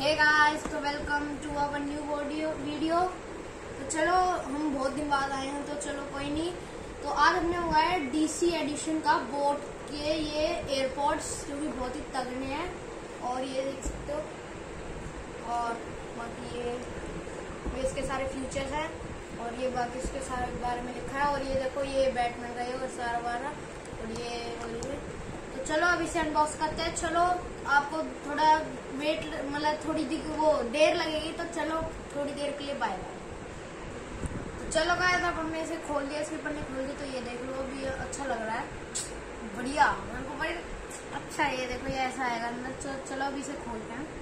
हे guys, तो welcome to our new video. तो चलो, हम बहुत दिन बाद आए हैं, तो चलो कोई नहीं। तो आज हमने मंगाया है डीसी एडिशन का बोट के ये एयरपॉड्स, जो कि बहुत ही तगड़े हैं। और ये देख सकते हो, और बाकी ये इसके सारे फीचर्स हैं, और ये बाकी इसके सारे बारे में लिखा है। और ये देखो, ये बैटमैन का ये और सारा वाला, और ये तो चलो अब इसे अनबॉक्स करते हैं। चलो, आपको थोड़ा वेट मतलब थोड़ी वो देर लगेगी, तो चलो थोड़ी देर के लिए बाय बाय। तो चलो गाइस, अब हमने इसे खोल दिया, इसके पन्ने खोल दिए। तो ये देख लो, अभी अच्छा लग रहा है, बढ़िया, मेरे को बड़ी अच्छा है। ये देखो, ये ऐसा आएगा अंदर। चलो अभी इसे खोलते हैं।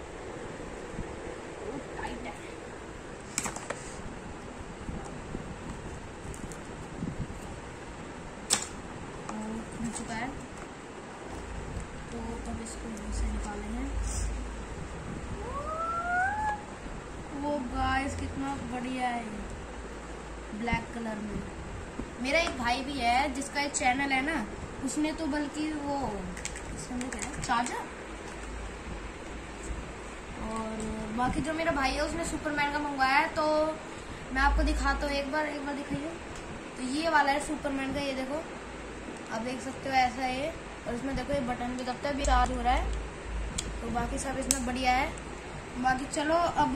टाइट है, खुल चुका है। तो अब इसको से निकालेंगे। वो गाइस, कितना बढ़िया है, ब्लैक कलर में। मेरा एक भाई भी है जिसका एक चैनल है ना, उसने तो बल्कि वो इसमें क्या है, चार्जर। और बाकी जो मेरा भाई है, उसने सुपरमैन का मंगवाया है। तो मैं आपको दिखाता हूँ, एक बार दिखाइए। तो ये वाला है सुपरमैन का, ये देखो, आप देख सकते हो, ऐसा है। और इसमें देखो, ये बटन भी दबता है, भी चार्ज हो रहा है। तो बाकी सब इसमें बढ़िया है। बाकी चलो अब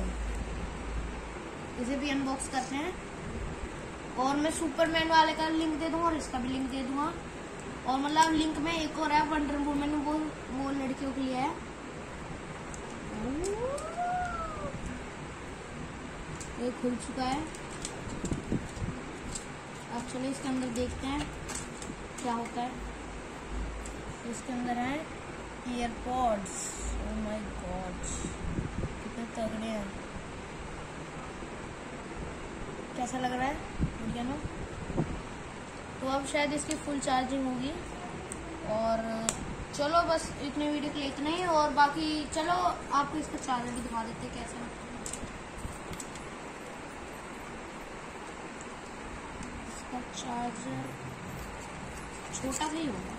इसे भी अनबॉक्स करते हैं। और मैं सुपरमैन वाले का लिंक दे दूंगा और इसका भी लिंक दे दूंगा। और मतलब लिंक में एक और है, वंडर वुमन, वो लड़कियों के लिए है। ये खुल चुका है। अब चलो इसके अंदर देखते हैं क्या होता है। इसके अंदर है एयरपॉड्स। ओह माय गॉड, कितने तगड़े हैं। कैसा लग रहा है, बढ़िया ना। तो अब शायद इसकी फुल चार्जिंग होगी। और चलो बस इतने वीडियो के लिए इतना ही। और बाकी चलो आपको इसका चार्जर भी दिखा देते हैं कैसा है। इसका चार्जर छोटा सा ही होगा,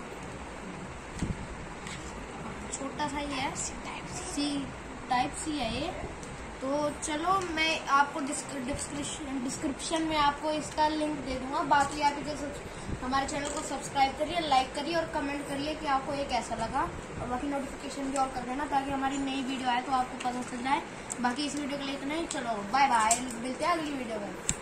छोटा सा ही है, टाइप सी है ये। तो चलो, मैं आपको डिस्क्रिप्शन में आपको इसका लिंक दे दूंगा। बाकी आप हमारे चैनल को सब्सक्राइब करिए, लाइक करिए और कमेंट करिए कि आपको ये कैसा लगा। और बाकी नोटिफिकेशन भी ऑन कर देना, ताकि हमारी नई वीडियो आए तो आपको पता चल जाए। बाकी इस वीडियो के लिए इतना ही। चलो बाय बाय, मिलते हैं अगली वीडियो में।